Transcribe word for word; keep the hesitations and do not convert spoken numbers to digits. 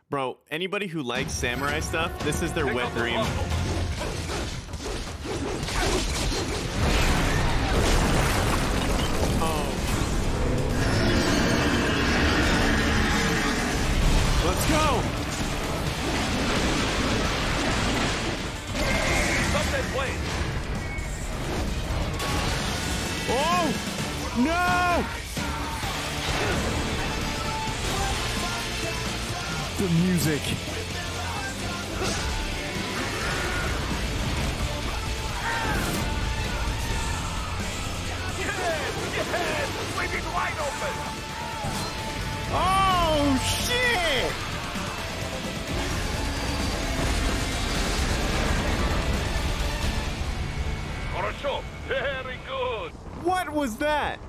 Bro, anybody who likes samurai stuff, this is their Take wet out the dream. muscle. Oh. Let's go! Stop that plane. Oh! No! The music. Yes! Yes! Swing it wide open! Oh, shit! Хорошо. Very good. What was that?